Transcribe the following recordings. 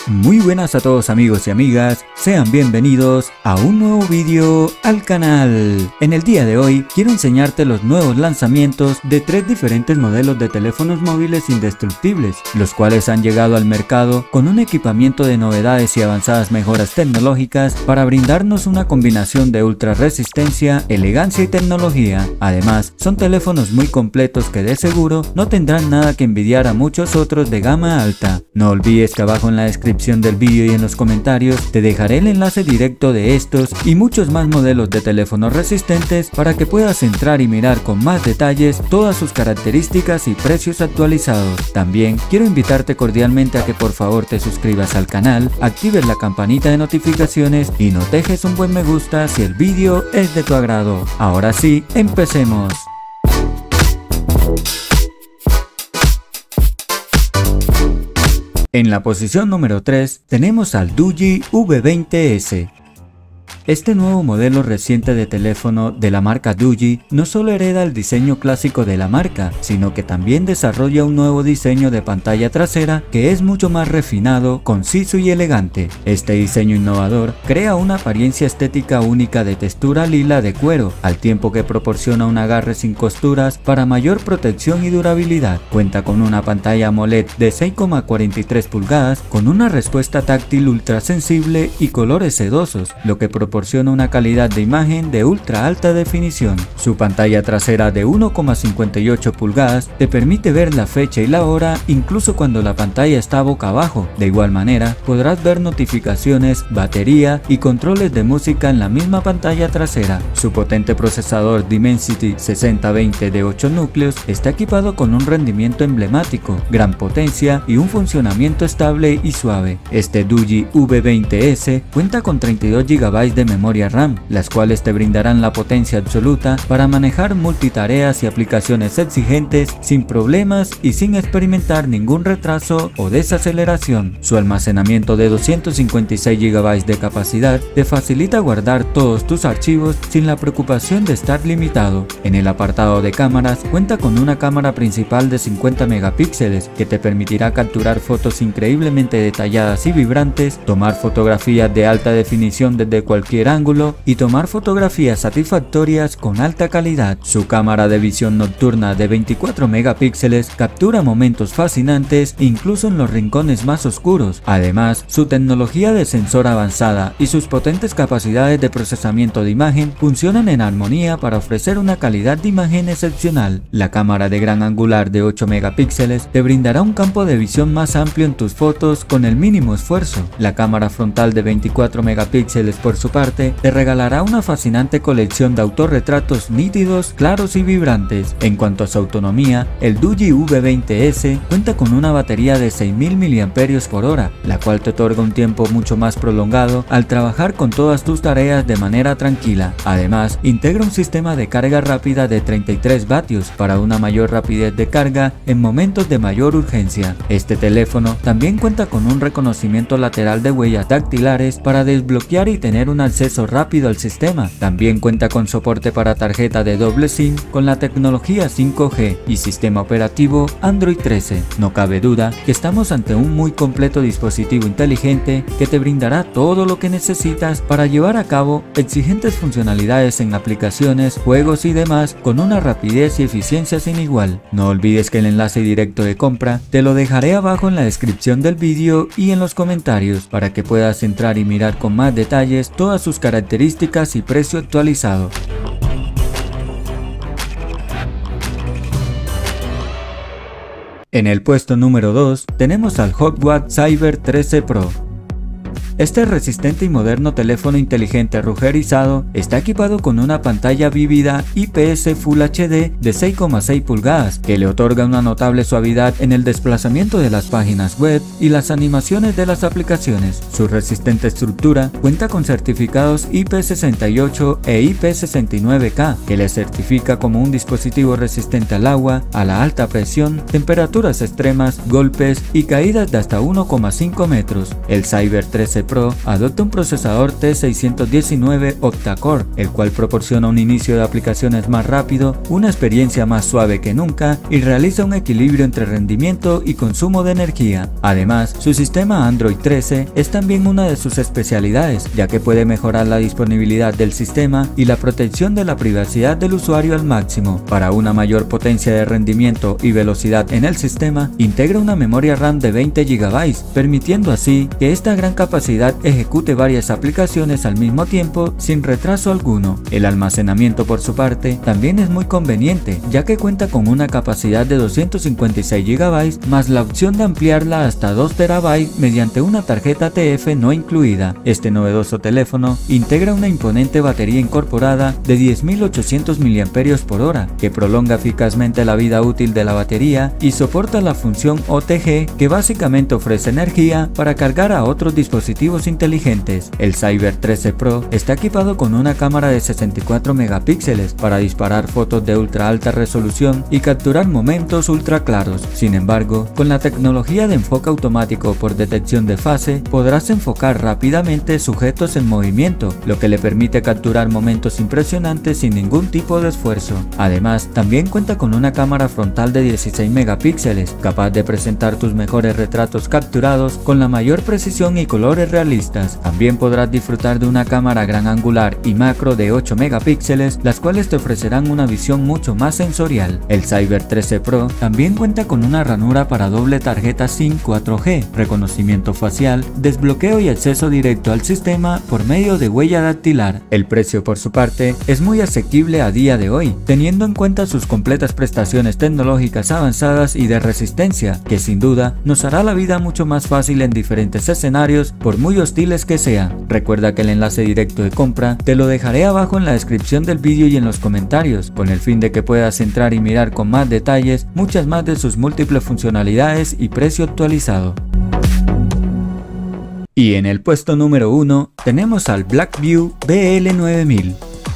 Muy buenas a todos amigos y amigas, sean bienvenidos a un nuevo vídeo al canal. En el día de hoy quiero enseñarte los nuevos lanzamientos de 3 diferentes modelos de teléfonos móviles indestructibles, los cuales han llegado al mercado con un equipamiento de novedades y avanzadas mejoras tecnológicas para brindarnos una combinación de ultra resistencia, elegancia y tecnología. Además, son teléfonos muy completos que de seguro no tendrán nada que envidiar a muchos otros de gama alta. No olvides que abajo en la descripción del vídeo y en los comentarios te dejaré el enlace directo de estos y muchos más modelos de teléfonos resistentes para que puedas entrar y mirar con más detalles todas sus características y precios actualizados. También quiero invitarte cordialmente a que por favor te suscribas al canal, actives la campanita de notificaciones y nos dejes un buen me gusta si el vídeo es de tu agrado. Ahora sí, empecemos. En la posición número 3 tenemos al Doogee V20S. Este nuevo modelo reciente de teléfono de la marca Doogee no solo hereda el diseño clásico de la marca, sino que también desarrolla un nuevo diseño de pantalla trasera que es mucho más refinado, conciso y elegante. Este diseño innovador crea una apariencia estética única de textura lila de cuero, al tiempo que proporciona un agarre sin costuras para mayor protección y durabilidad. Cuenta con una pantalla AMOLED de 6,43 pulgadas con una respuesta táctil ultra sensible y colores sedosos, lo que proporciona una calidad de imagen de ultra alta definición. Su pantalla trasera de 1,58 pulgadas te permite ver la fecha y la hora incluso cuando la pantalla está boca abajo. De igual manera, podrás ver notificaciones, batería y controles de música en la misma pantalla trasera. Su potente procesador Dimensity 6020 de 8 núcleos está equipado con un rendimiento emblemático, gran potencia y un funcionamiento estable y suave. Este Doogee V20S cuenta con 32 GB de memoria RAM, las cuales te brindarán la potencia absoluta para manejar multitareas y aplicaciones exigentes sin problemas y sin experimentar ningún retraso o desaceleración. Su almacenamiento de 256 GB de capacidad te facilita guardar todos tus archivos sin la preocupación de estar limitado. En el apartado de cámaras cuenta con una cámara principal de 50 megapíxeles que te permitirá capturar fotos increíblemente detalladas y vibrantes, tomar fotografías de alta definición desde cualquier ángulo y tomar fotografías satisfactorias con alta calidad. Su cámara de visión nocturna de 24 megapíxeles captura momentos fascinantes incluso en los rincones más oscuros. Además, su tecnología de sensor avanzada y sus potentes capacidades de procesamiento de imagen funcionan en armonía para ofrecer una calidad de imagen excepcional. La cámara de gran angular de 8 megapíxeles te brindará un campo de visión más amplio en tus fotos con el mínimo esfuerzo. La cámara frontal de 24 megapíxeles por su parte te regalará una fascinante colección de autorretratos nítidos, claros y vibrantes. En cuanto a su autonomía, el Doogee V20S cuenta con una batería de 6000 mAh, la cual te otorga un tiempo mucho más prolongado al trabajar con todas tus tareas de manera tranquila. Además, integra un sistema de carga rápida de 33 vatios para una mayor rapidez de carga en momentos de mayor urgencia. Este teléfono también cuenta con un reconocimiento lateral de huellas dactilares para desbloquear y tener un acceso rápido al sistema. También cuenta con soporte para tarjeta de doble SIM con la tecnología 5G y sistema operativo Android 13. No cabe duda que estamos ante un muy completo dispositivo inteligente que te brindará todo lo que necesitas para llevar a cabo exigentes funcionalidades en aplicaciones, juegos y demás con una rapidez y eficiencia sin igual. No olvides que el enlace directo de compra te lo dejaré abajo en la descripción del vídeo y en los comentarios para que puedas entrar y mirar con más detalles todas sus características y precio actualizado. En el puesto número 2 tenemos al Hotwatt Cyber 13 Pro. Este resistente y moderno teléfono inteligente rugerizado está equipado con una pantalla vívida IPS Full HD de 6,6 pulgadas que le otorga una notable suavidad en el desplazamiento de las páginas web y las animaciones de las aplicaciones. Su resistente estructura cuenta con certificados IP68 e IP69K que le certifica como un dispositivo resistente al agua, a la alta presión, temperaturas extremas, golpes y caídas de hasta 1,5 metros. El Cyber 13 Pro adopta un procesador T619 octa-core, el cual proporciona un inicio de aplicaciones más rápido, una experiencia más suave que nunca y realiza un equilibrio entre rendimiento y consumo de energía. Además, su sistema Android 13 es también una de sus especialidades, ya que puede mejorar la disponibilidad del sistema y la protección de la privacidad del usuario al máximo. Para una mayor potencia de rendimiento y velocidad en el sistema, integra una memoria RAM de 20 GB, permitiendo así que esta gran capacidad ejecute varias aplicaciones al mismo tiempo sin retraso alguno. El almacenamiento, por su parte, también es muy conveniente, ya que cuenta con una capacidad de 256 GB más la opción de ampliarla hasta 2 TB mediante una tarjeta TF no incluida. Este novedoso teléfono integra una imponente batería incorporada de 10.800 mAh que prolonga eficazmente la vida útil de la batería y soporta la función OTG, que básicamente ofrece energía para cargar a otros dispositivos inteligentes. El Cyber 13 Pro está equipado con una cámara de 64 megapíxeles para disparar fotos de ultra alta resolución y capturar momentos ultra claros. Sin embargo, con la tecnología de enfoque automático por detección de fase, podrás enfocar rápidamente sujetos en movimiento, lo que le permite capturar momentos impresionantes sin ningún tipo de esfuerzo. Además, también cuenta con una cámara frontal de 16 megapíxeles, capaz de presentar tus mejores retratos capturados con la mayor precisión y colores realistas. También podrás disfrutar de una cámara gran angular y macro de 8 megapíxeles, las cuales te ofrecerán una visión mucho más sensorial. El Cyber 13 Pro también cuenta con una ranura para doble tarjeta SIM 4G, reconocimiento facial, desbloqueo y acceso directo al sistema por medio de huella dactilar. El precio, por su parte, es muy asequible a día de hoy, teniendo en cuenta sus completas prestaciones tecnológicas avanzadas y de resistencia, que sin duda nos hará la vida mucho más fácil en diferentes escenarios, por muy hostiles que sean. Recuerda que el enlace directo de compra te lo dejaré abajo en la descripción del vídeo y en los comentarios, con el fin de que puedas entrar y mirar con más detalles muchas más de sus múltiples funcionalidades y precio actualizado. Y en el puesto número 1 tenemos al Blackview BL9000.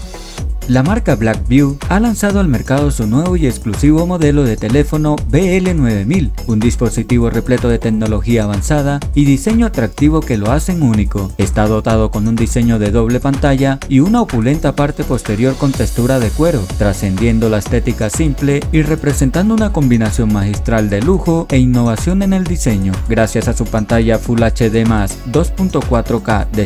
La marca Blackview ha lanzado al mercado su nuevo y exclusivo modelo de teléfono BL9000, un dispositivo repleto de tecnología avanzada y diseño atractivo que lo hacen único. Está dotado con un diseño de doble pantalla y una opulenta parte posterior con textura de cuero, trascendiendo la estética simple y representando una combinación magistral de lujo e innovación en el diseño. Gracias a su pantalla Full HD+, 2.4K de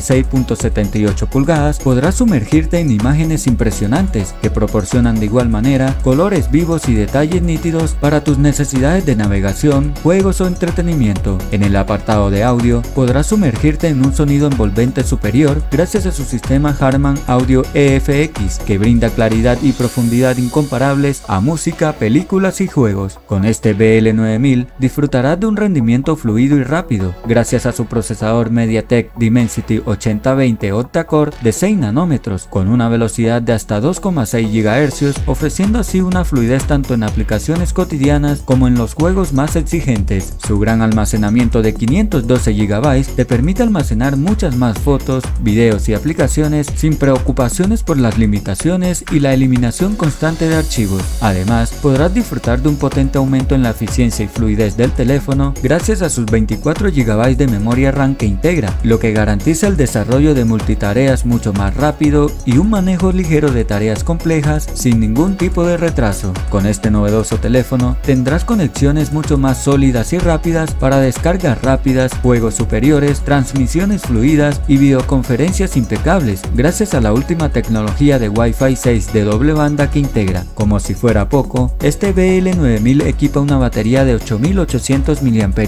6.78 pulgadas, podrás sumergirte en imágenes impresionantes que proporcionan de igual manera colores vivos y detalles nítidos para tus necesidades de navegación, juegos o entretenimiento. En el apartado de audio podrás sumergirte en un sonido envolvente superior gracias a su sistema Harman Audio EFX, que brinda claridad y profundidad incomparables a música, películas y juegos. Con este BL9000 disfrutarás de un rendimiento fluido y rápido gracias a su procesador MediaTek Dimensity 8020 octa-core de 6 nanómetros con una velocidad de hasta 2,6 GHz, ofreciendo así una fluidez tanto en aplicaciones cotidianas como en los juegos más exigentes. Su gran almacenamiento de 512 GB te permite almacenar muchas más fotos, videos y aplicaciones sin preocupaciones por las limitaciones y la eliminación constante de archivos. Además, podrás disfrutar de un potente aumento en la eficiencia y fluidez del teléfono gracias a sus 24 GB de memoria RAM que integra, lo que garantiza el desarrollo de multitareas mucho más rápido y un manejo ligero de tareas complejas sin ningún tipo de retraso. Con este novedoso teléfono tendrás conexiones mucho más sólidas y rápidas para descargas rápidas, juegos superiores, transmisiones fluidas y videoconferencias impecables gracias a la última tecnología de Wi-Fi 6 de doble banda que integra. Como si fuera poco, este BL9000 equipa una batería de 8800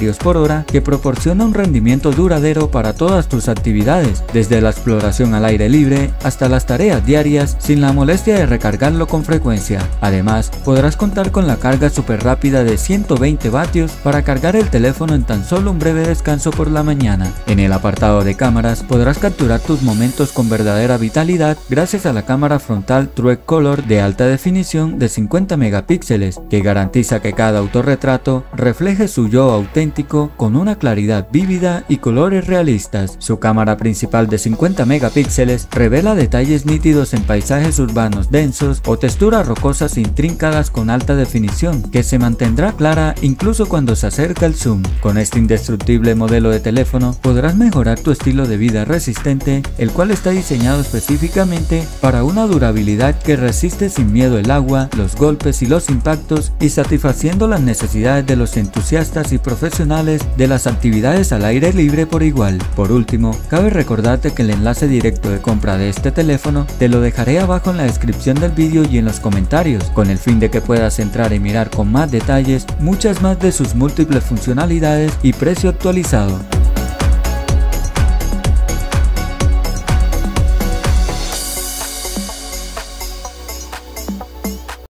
mAh que proporciona un rendimiento duradero para todas tus actividades, desde la exploración al aire libre hasta las tareas diarias sin la molestia de recargarlo con frecuencia. Además, podrás contar con la carga super rápida de 120 vatios para cargar el teléfono en tan solo un breve descanso por la mañana. En el apartado de cámaras podrás capturar tus momentos con verdadera vitalidad gracias a la cámara frontal True Color de alta definición de 50 megapíxeles, que garantiza que cada autorretrato refleje su yo auténtico con una claridad vívida y colores realistas. Su cámara principal de 50 megapíxeles revela detalles nítidos en paisajes paisajes urbanos densos o texturas rocosas intríncadas con alta definición, que se mantendrá clara incluso cuando se acerca el zoom. Con este indestructible modelo de teléfono podrás mejorar tu estilo de vida resistente, el cual está diseñado específicamente para una durabilidad que resiste sin miedo el agua, los golpes y los impactos, y satisfaciendo las necesidades de los entusiastas y profesionales de las actividades al aire libre por igual. Por último, cabe recordarte que el enlace directo de compra de este teléfono te lo dejaré abajo en la descripción del vídeo y en los comentarios, con el fin de que puedas entrar y mirar con más detalles muchas más de sus múltiples funcionalidades y precio actualizado.